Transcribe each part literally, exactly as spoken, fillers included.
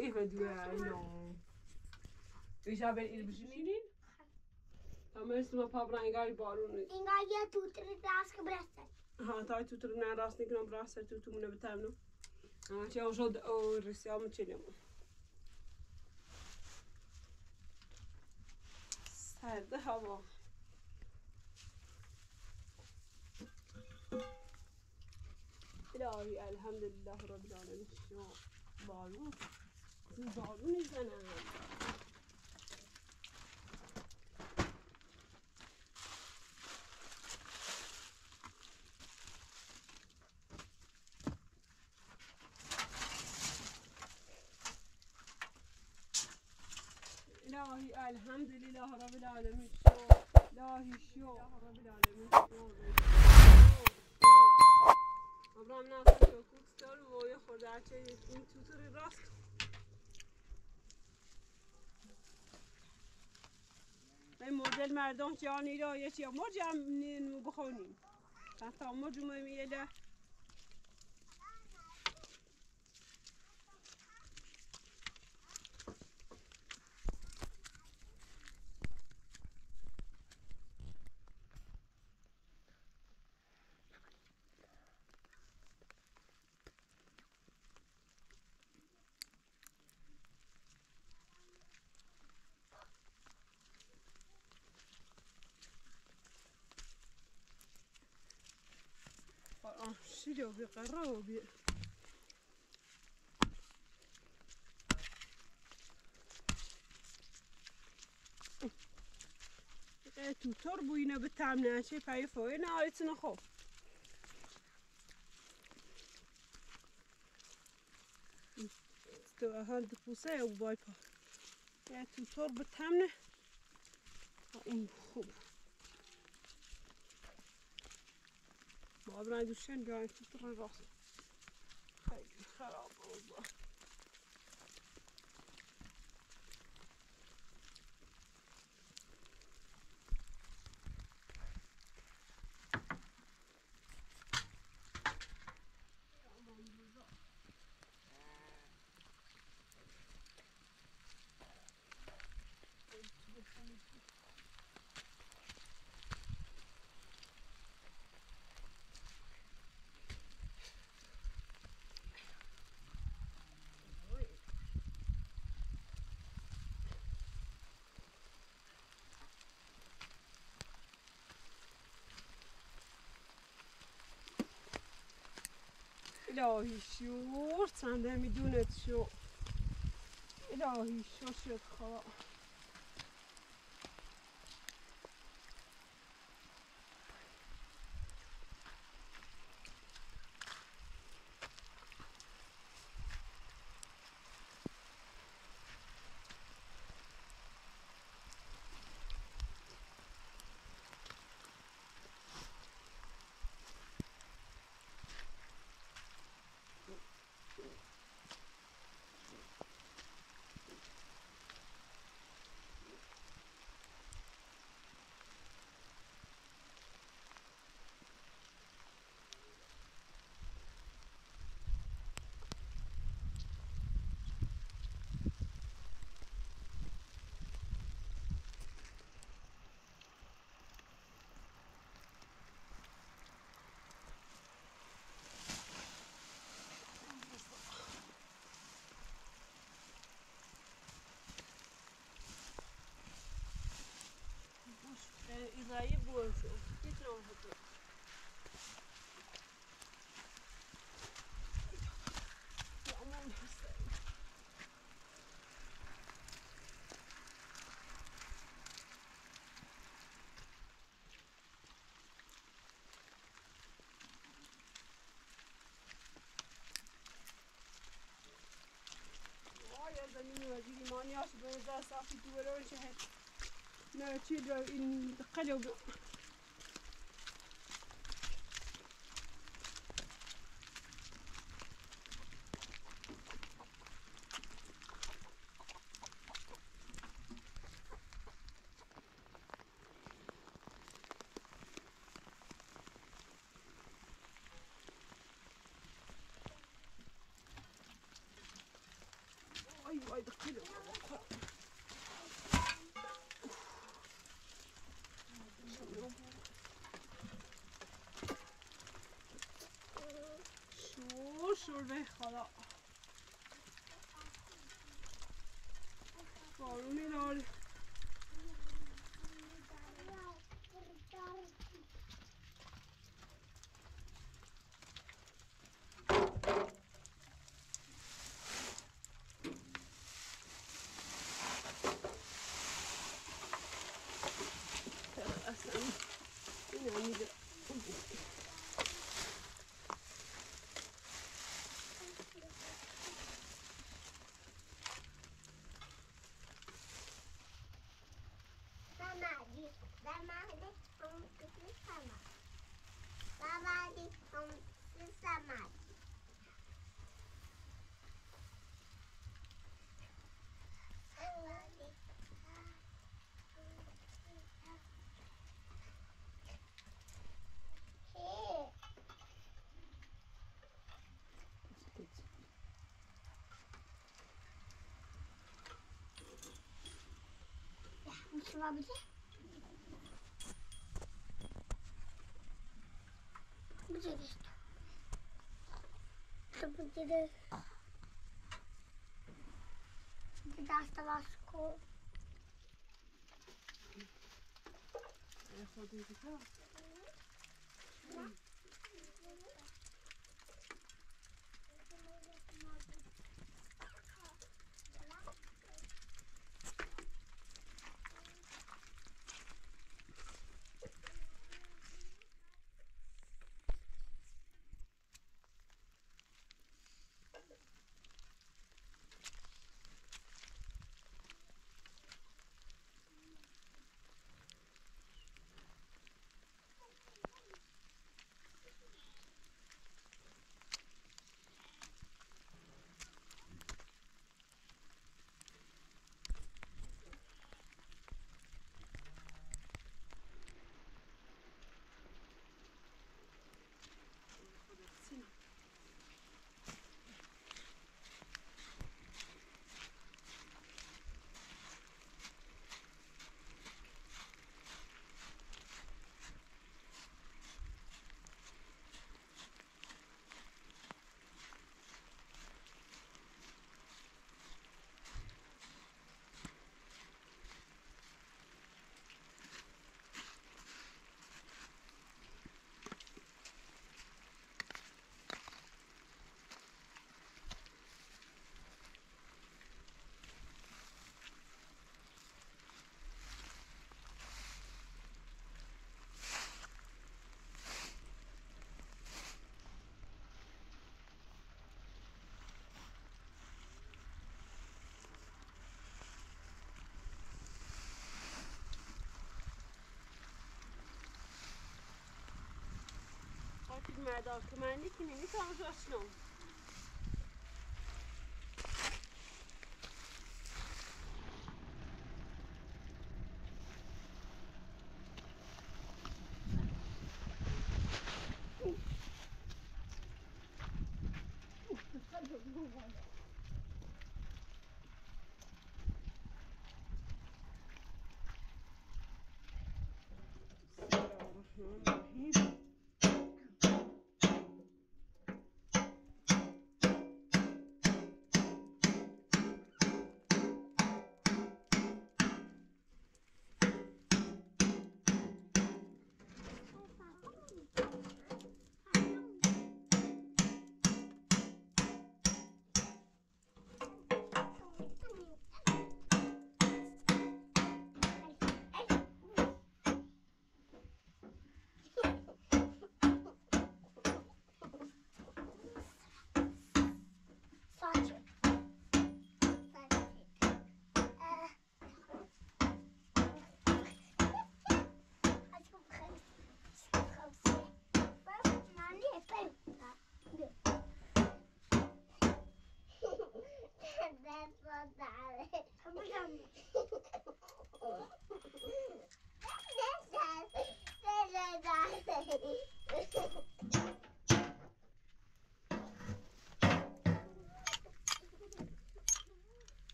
even doe no. Ik zou bij ieder bezinning. Dan mensen maar papa en gari bارون. این یه توتر دست که برسه. ها تا توتر نه راست نکنم راست تو تو منو بتامنو. ها چه اوشد او رسیام چلیم. سرد هوا. الهی الحمدلله رب العالمین. شو بارون. بارون میزنه. الهی الحمدلله رب العالمین. شو الهی شو رب العالمین. ابراهیم ناصر شو کوکستار و یه خورده عچه این توتوری راست. این مدل مردم جانی را یه چی مرج هم بخونیم. حتی مرج میمیله. آه شیلو بی قرار بی. توتر بوینه به تمنه چه پای فوی نه آیت نخو. تو هند پوسه او بای پا. یه توتر به تمنه. این خوب. ما برای دوشن جای توتر راست. خیلی خراب بود. الهی شور چنده میدونت شو. الهی شو شد خواه. İbrahim bu olsun. Git ne oldu? Aman Hüseyin. Vay ya زمینی وزیری مانیاش به نظر صافی دوران شهر. نه چی رو این قلب. وای دقیقه شور شور به خدا بارون میاد اصلا این هم میده Şuna bir de. Bir de işte. Tabii ki de. Bir de hasta baskı. المردار که من نیکی نمیتونم جاشنم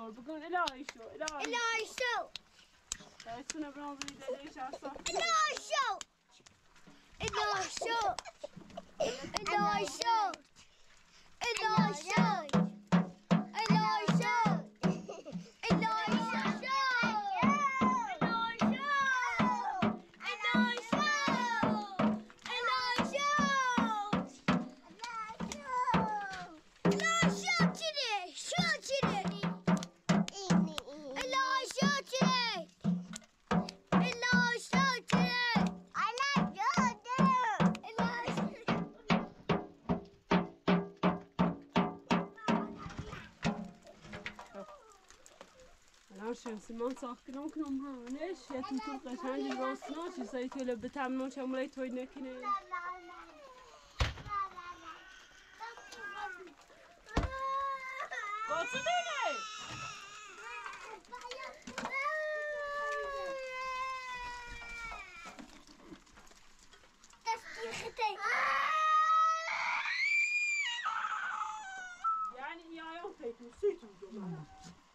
دور بقول إلهي شو إلهي إلهي شو تحسنا برامبري ليش عصا إلهي شو إلهي شو إلهي شو إلهي شو إلهي شو إلهي شمس ما ساكنون كنوم برونش يا تنتو قشنج راستناش يسوي له بتعملون شمولي توي نكنه قصديني يعني يا يوم فيتو سيتو جماعه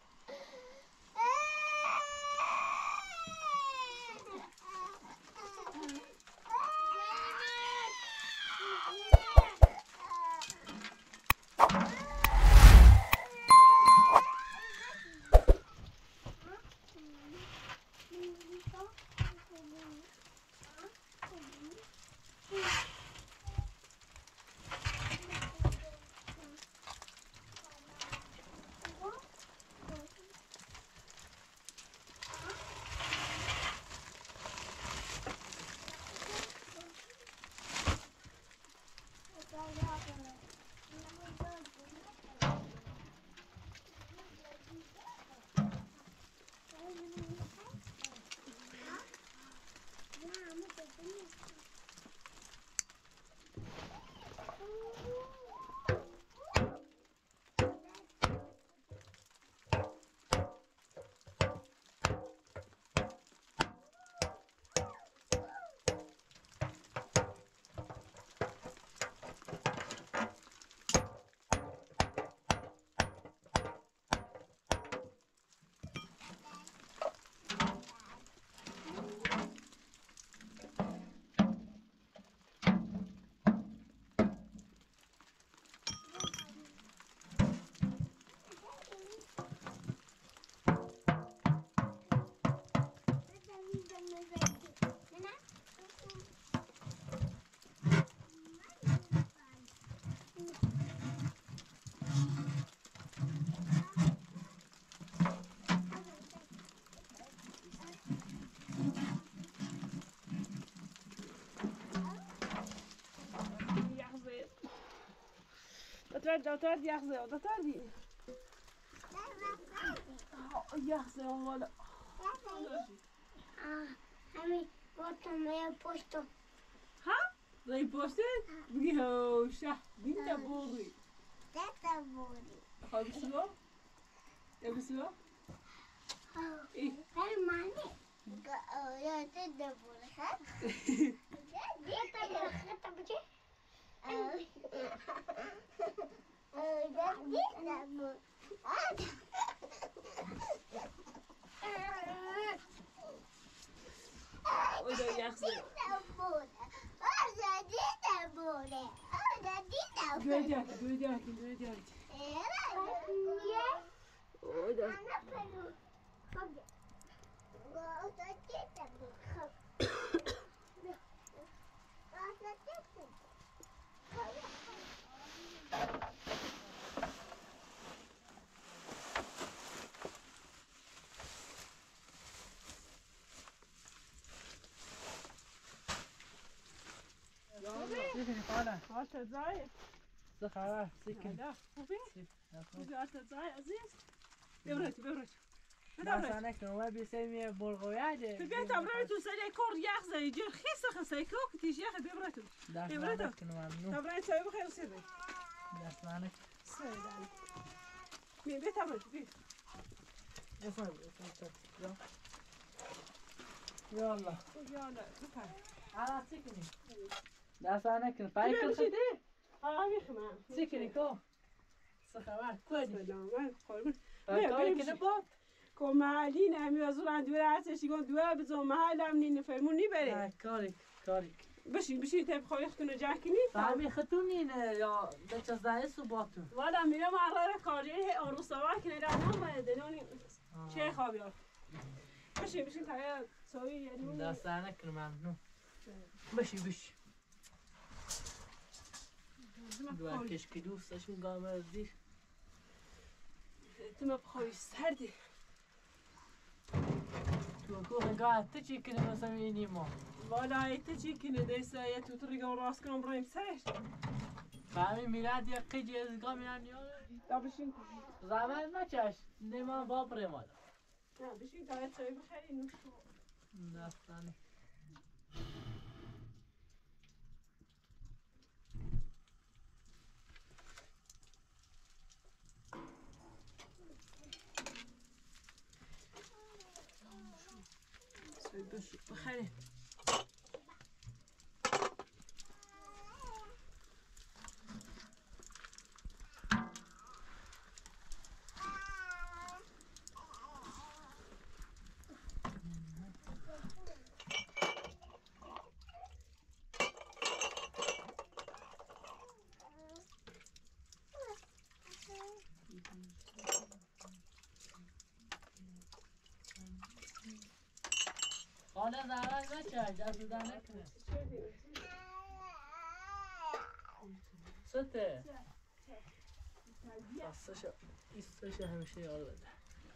دكتور ياخذه دكتور دي ياخذه ولا اه همي وقت ما يبوستو ها زي بوستن بيهو شه دين تبوري ده بوري خلاص بسوا يا بسوا ايه هاي ماني يا ده بوري ها دي تبوري تبوري وده ياخذه جودك جودك جودك وده سيكني طالع عشت دقايق سخرة سيكن لا خوبي خوبي عشت دقايق عزيز ببرت ببرت بس أنا كمان بيسمي برغوياده في بيت أبرتو سلي كور ياخذ يجي خيسة خسيكو كتيجي ياخذ ببرتو ببرتو كمان نو تبرت سوي بخير سيري بس أنا سيري مين بيت أبرت بيت يلا يلا يلا بفهم على سيكني بس أنا كن فايكل خدي آه يخمع سيكني كو سخرة كودي سلام قول کاری که نبود که محلی نمی از اون دوره هستشی کن دوره بزن محل هم نین فرمون نی بره کاری کاری بشین بشین تب خواهی خونه جاکی نی فهمی خطونین یا بچه زنه سو باتون والا میرم آرای کاری اون رو سوار کنه را نام باید نونی چه خوابی ها بشین بشین تایا سوی یه نونی دسته نکر ممنون بشی بشی دو کشکی دوستشون گامه زیر تو ما بخوری سردی تو کو نگاه تو چی کنی مثلا اینی ما والا ایت چی کنه دیسه یه تو تریگا راست کنم برایم سرش فهمی میراد یک قیجی از گامی هم نیاره تا بشین زمان نچش نیمان بابره مالا نه بشین تا یه چایی بخری نوش کن دستانه سوی بشین بخری حالا زمان نچش دست در نکنه سته دستش ایستش همیشه یاد بده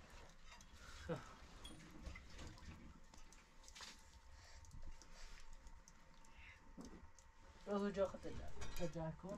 روزو جا خطه جا کن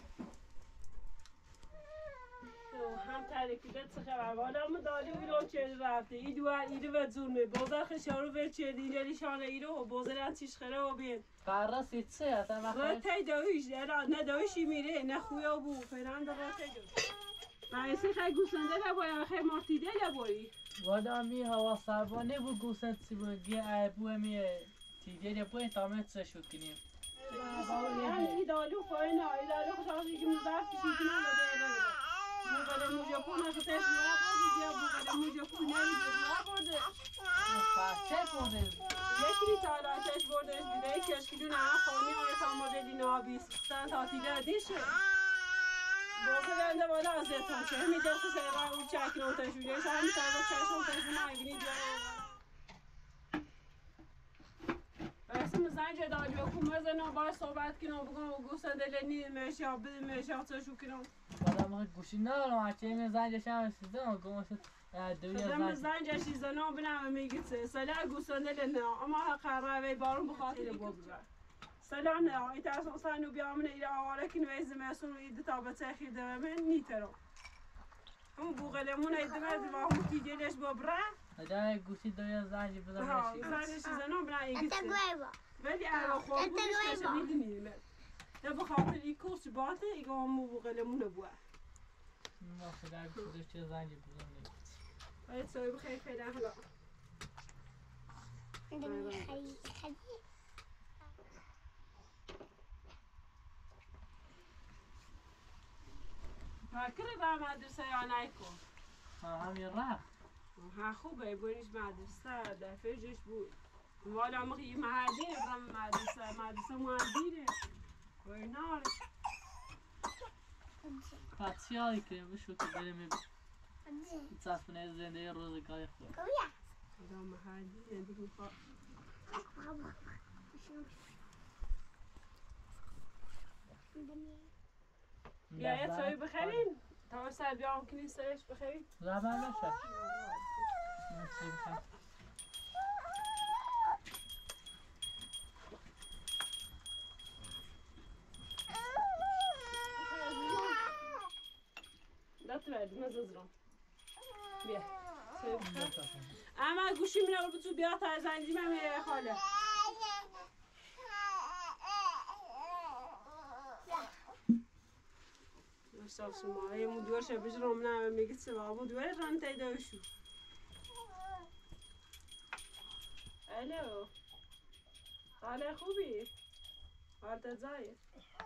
هم ترکیده چه خبر والا ما داری بیرون چه رفته ای دو ایرو و زورمه بازار خشارو ور چه دیگری شانه ایرو و بازار چیش خره و بین قرار سیتسه اصلا را مخیر تای داویش نه داویشی میره نه خویا بو فران دا را تای داویش باعثی خیلی گوسنده نبایی خیلی مارتیده نبایی وادا می هوا سربانه بو گوسن سی بو گی بو می تیگری بو تامت سه شو کنیم ای دالو فاینا ای دالو خشاشی که مزرف کشی کنم و دیگه بوغل موجا پون اخو تش نورا بودی بیا بوغل موجا پون نمیدی نورا بوده چه بوده یکی تالا تش بردش بیده کشکیدون هم خونی آیا تا مدلی نابیستن تا تیده دیشه بوغل انده بالا از دیتون چه همی دلخو سیغا اون چکن اون تشویده شه همی تایگا چشم تشون نایبینی دیانه اسم زنج دالی و کومزنو با صحبت کنم بگم و گوسن دلنی میشه بده میشه چه شو کنم وادا ما گوشی ندارم هرچی این زنجش هم سیزم گم شد دوی زدم زنج زنج شیزنا بنام میگه سه سالا گوسن دلنی اما قراره بارون بخاطر بود سالا نه ایت اصلا سانو بیامن ایرا آواره که نویز مسون اید تا بتاخیر ده من نیترم همون بوغلمون اید مد و همون تیجلش ببره اجای گوشی دوی زنج بزنم ها زنج شیزنا بنا ایگه Esta huevo. ولی اگه خواب بودش کسی میدونیم نه بخاطر این کورس باته ایگه همون بوغلمون بوه ما خدا گوشی چه زنج بزنم باید سوی بخیر خیلی حالا عندما خلي خلي فاکر را مدرسه یا نیکن ها همین رفت ها خوبه بریش مدرسه در فرجش بود والا مخی محلی برم مدرسه مدرسه مهندیره وینار پاتسیالی که بشو که بریم تصفنه زنده روزگاری خود كويا. خدا محلی دیگه میخواد یا یه سوی بخرین تا سر بیام کنی سرش بخرین زبان نشه نصیب کرد دات بعد مززرم بیا سوی بخر اما گوشی میره رو تو بیا تا زنجی من میره خاله مستاف سما یه مدور شه بجرم نه میگه سوا مدور ران تایده شو الو حاله خوبی حالت زاید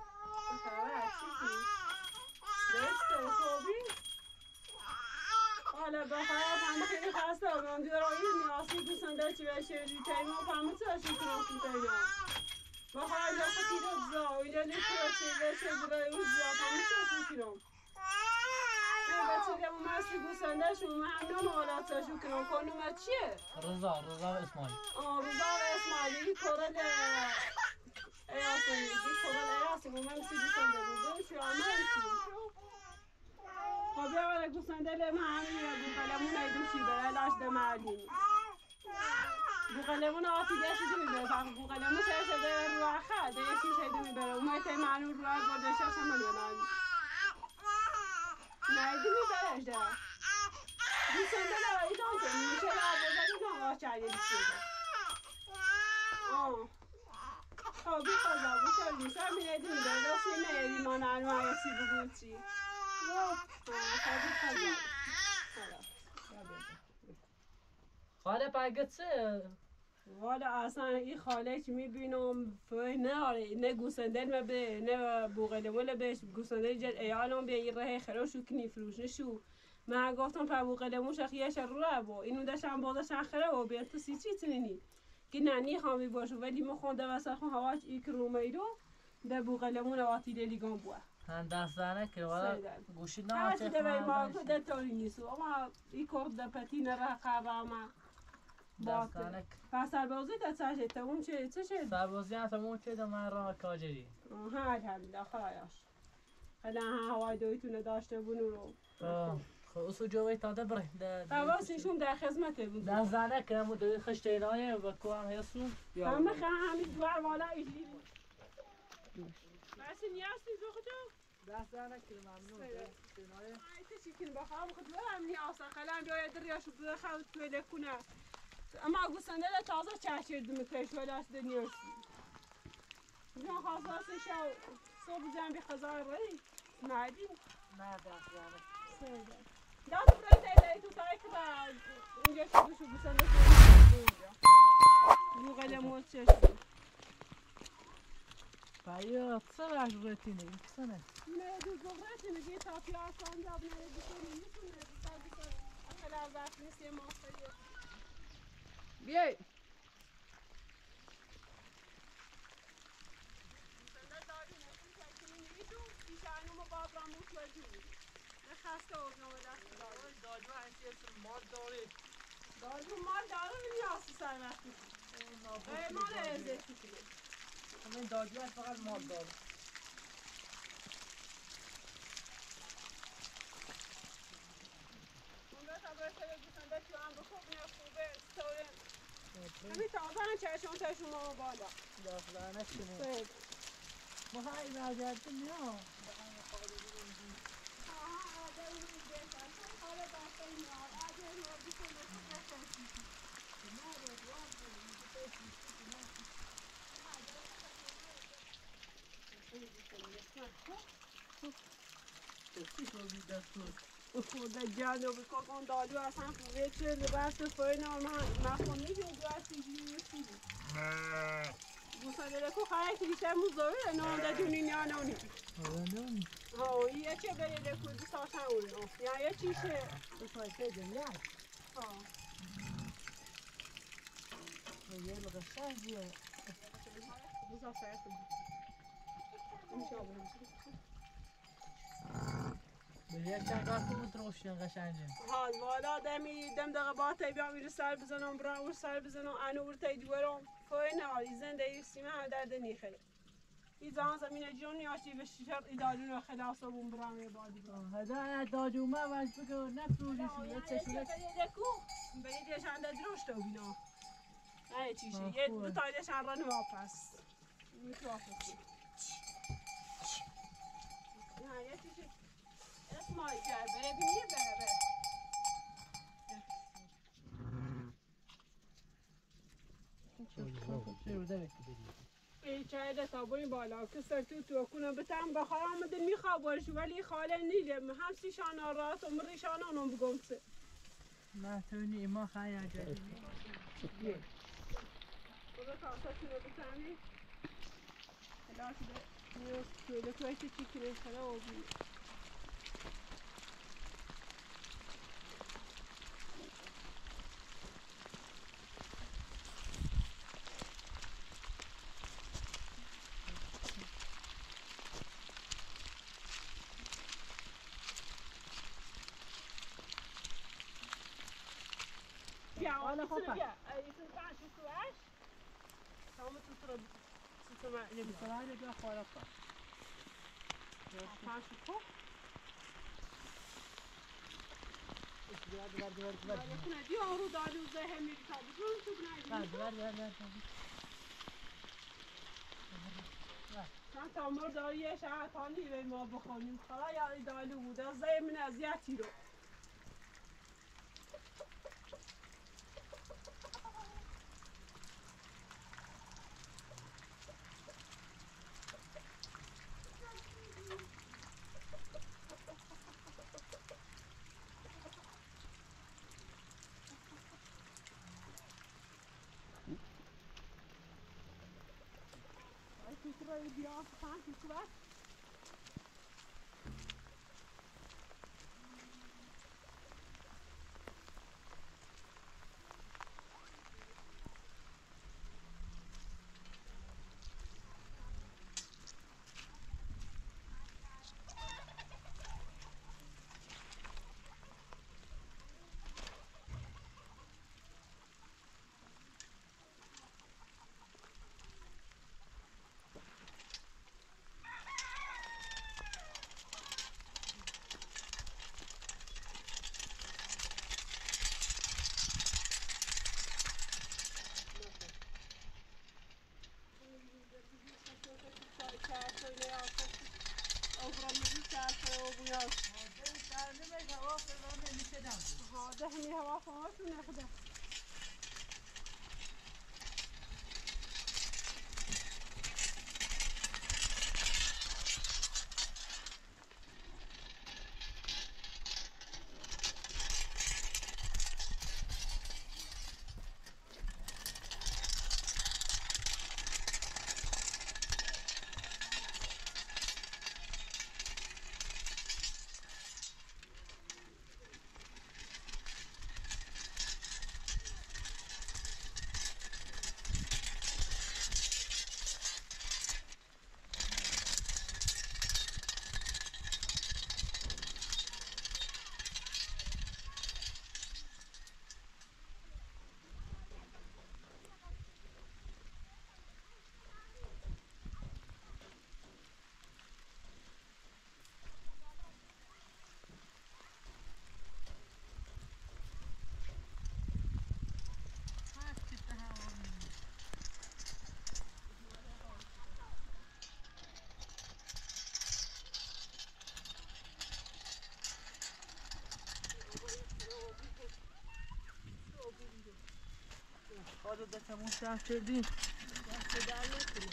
چه خبر چی کنی دسته خوبی حالا بخواه همه خیلی خسته بودم دیرایی نیاسی گوسنده چی بشه ریتایی ما همه چه هشون کنم کنتایی ها بخواه اینجا خطی رو بزا اینجا لیتر چی بشه برای اون زیاد همه چه هشون کنم بچه که مستی گوسنده شون من هم نام حالات هشون کنم کنم چیه؟ رضا رضا و اسماعیل آه رضا و اسماعیل یکی کورل ایاسم یکی کورل ایاسم من سی گوسنده بودم شو همه هشون خب بیا برای گوسنده لیم همین یا بوقلمون ایدوشی برای لاش دمردین بوقلمون آتی گشتی جو میبره فقط بوقلمون شده شده رو اخر دیشی شده میبره اومای تای منو رو اخر برده شش هم میبرن نایدی میبرش ده گوسنده لایدان که میشه لابوزه که نگاه چرگه دیشیده آه خب بی خوزا بوشل میشه میلیدی میبره دستی میلی ما نرمه ایسی بگو چی خاله پاگتسه والا اصلا این خاله که میبینم فای نه نه گوسنده ما به نه بوغله ولا بهش گوسنده جد ایالم به این راه خروشو کنی فروش نشو من گفتم پر بوغله مو شخیش رو رو اینو داشتم بازش اخره و بیان تو سی چی تنینی که نانی خامی باشه ولی ما خونده واسه خون هواش یک رومیرو ده بوغله مو آتی لیگان بوه هم دست زنه که والا گوشی نه هر چی دوی ما کده توری نیستو اما این کرد ده پتین ره قرامه دستانک پس بازی ده چه تا اون چه چه چه سربازی هم اون چه ده من راه کاجری آها الحمدلله خدایاش حالا هوای دویتونه داشته بونو رو خب اصو جوی تاده بره ده حواسشون در خدمت بود دست زنه که همون دوی خشتینایه و کو هم هستون همه خیلی همین دوار والا ایشی بسی نیاستی زو خودو دست زنه که ممنون خشتینایه ای تشکین بخوام خود برم نیاسا خلام بیاید دریاشو بخواد توله کنه اما گوسنده تازه چشیرد میکش ولی از دنیاسی جان خاصه شو صبح جنبی خزار رای نادی نه دست زنه سیده دست برای تایی تو تایی که اینجا شدوشو گوسنده کنه اینجا بوغل موت چشم باید چه مجبورتی نگی کسانه نه دو گفرتی نگی تا پیاسان جاب نه بکنی میتونه بسار بسار اخلا وقت نیست یه ماستریه بیای خسته و نو دست داره داجو هنچی اسم مال داره داجو مال داره نیاستی سر وقتی ای مال ازت کشیده همین داجو هست فقط مال داره اون دست برای تلویزیون دست هم بخوب میاد خوبه ستاره همین تازه هم چشم چشم ما بالا داخلانه کنه ما های راجعه نیا خدا جانو بکن اون دالو اصلا خوبه چه لباس فای نورمال ما خونی جو گاسی جیسی گوساله کو خای کلیشه موزوره نه ده دونی نه نونی ها یه چه بره لکو دو ساشن اون یا یه چیشه تو پایته دنیا ها یه لغشن زیه بوزا فرق ان شاء الله یه چند کار کنم تروشین قشنگه ها والا دمی دم دقیقه با تا بیام میره سر بزنم برام سر بزنم انور تا دیوارم فای نه زنده ایستیم هم درد نیخه این زمان زمین جون نیاشتی به شر ایدالون و خلاص و بوم برام یه بادی برام هدا داجو ما واج بگو نفروشی یه چشونه دکو به یه جشن دروش تو بینا نه چیشه یه دو تا جشن ران واپس میتو واپس نه یه چیشه اسمای جای بره بینیه بره ای چایده تا بریم بالا که سرتو تو کنه بتم بخواه آمده میخواه بارشو ولی خاله نیدم هم سی شانا راست و مری شانا نم بگم سه ما تونی ایما خیلی عجبی بابا کاسا تو رو بتمی خلاص ده نیوز تویده توی چی کنه خلا و بیم حالا خوبه ایتون پنج و کوش تمام تو ترى ستمع یه بسرعه بیا خورا کن پنج و کو بیاد بیاد بیاد بیاد کنه دی آرو دادی و زه میری تا بگم تو بیاد بنای بیاد بیاد بیاد چند تا مر داری شهر تانی به ما بخونیم حالا یا ایدالو بوده زه من اذیتی رو تو رو بیا پنج تو بس ده همي هوا فوق وناخده خواهد دستمون شهر کردیم دست در نکنیم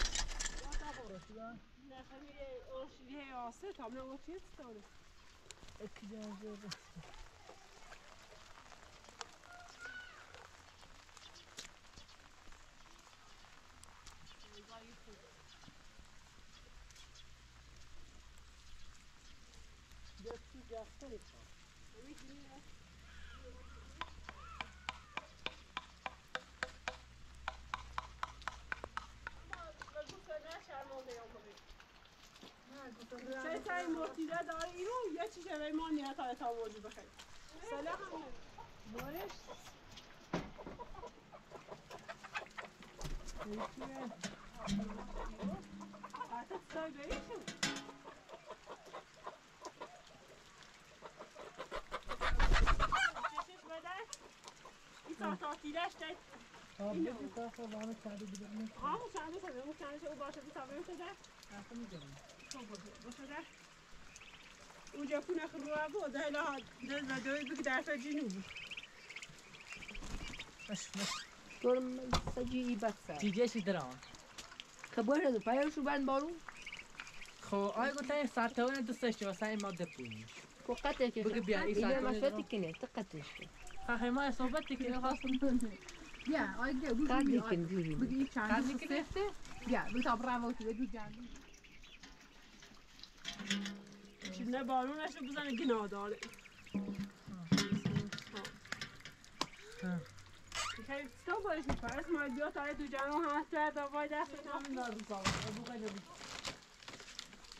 نه خیلی آشیه آسه تا من آشیه ستاره اکی جانجه بسته دستی جسته ایتان چه تایی مرتیده داره اینو یه چی شوی ما نیت های تا موجود بخیر سلام مارش ایتیه حتی تایی بیشو چشش بده این تا تا تیرش دید اینو تا خواهانه کرده بگرمه همون چنده شده اون چنده او باشه بی تابعیم شده اصلا میگرم باشه ده اونجا کنه خروه بود ده لها دل و دوی بگی در تا جنوب باش باش Dorm saji basa. دیگه چی درام خبر هذا فاير شو بعد بارو؟ خب آیا گفتن این ساعتونه دوست داشتی واسه این ماده پولیش وقتها كيف؟ بقى بيع إيه إذا ساعة ما وين شفتك كنت تقتش. خواهی ما صحبتی که Ja, och det är قاعد ju يمكن ديري. بدي قاعد كان يمكن سيفتي. Ja, بتاع برافو كده دو جانبي. چونه بارونشو بزنه گناه داره خیلی تو باید میپرست ما بیا تا تو جانو هست و دوای دست همین دار بزاوه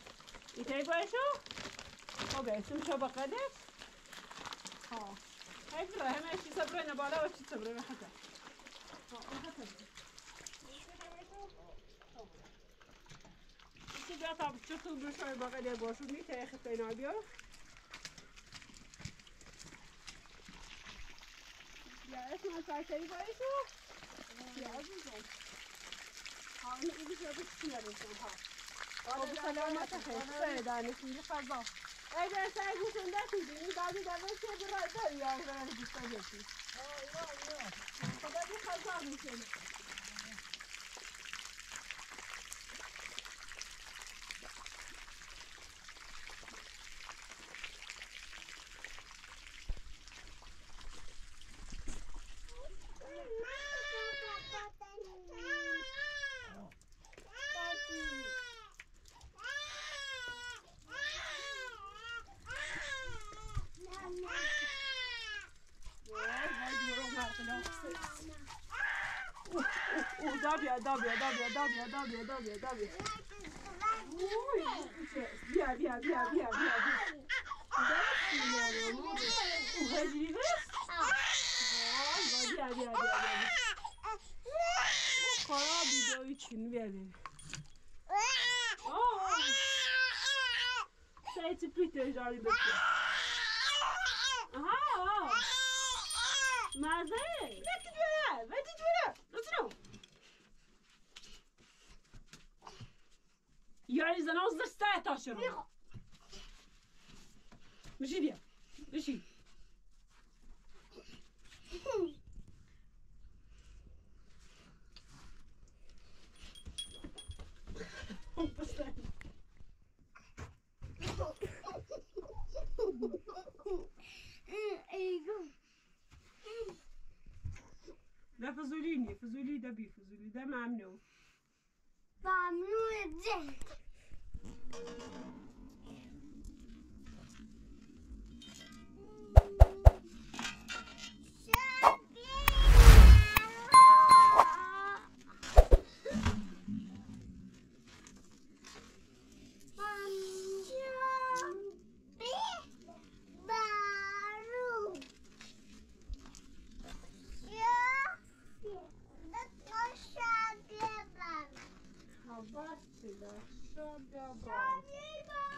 ایتایی بایشو؟ خب اسم شو بقدر؟ ها هاي فرا هم ايش يصبرنا بالا وش يصبرنا حتى ايش بقى طب شفتوا بشوي بقى ده باشو ميت يا اخي تينا بيا يا اسمع ساعة شيء بايشو يا عزيزي ها انا ايدي شو بس يا رجال ها أو بسلامتك سيداني في خزان اگر سعی گوشون دستیدی دادی دادی چه برای داری یا برای گوشت داشتی خدا بی خزان میشه Dobia, dobia, dobia, dobia, dobia, dobia, dobia. Via, via, via, via, via. Uchodzimy? Via, via, via, via. Chorobi do için verin. Say to Peter, Johnny Butcher. Aha! Mazay! What did you have? What did you have? Let's know. يعني إذا نوصل الساعة عشرة مشي ديا مشي ده فزوليني فزولي ده بي فزولي ده ممنوع ممنوع الزهر Basta, só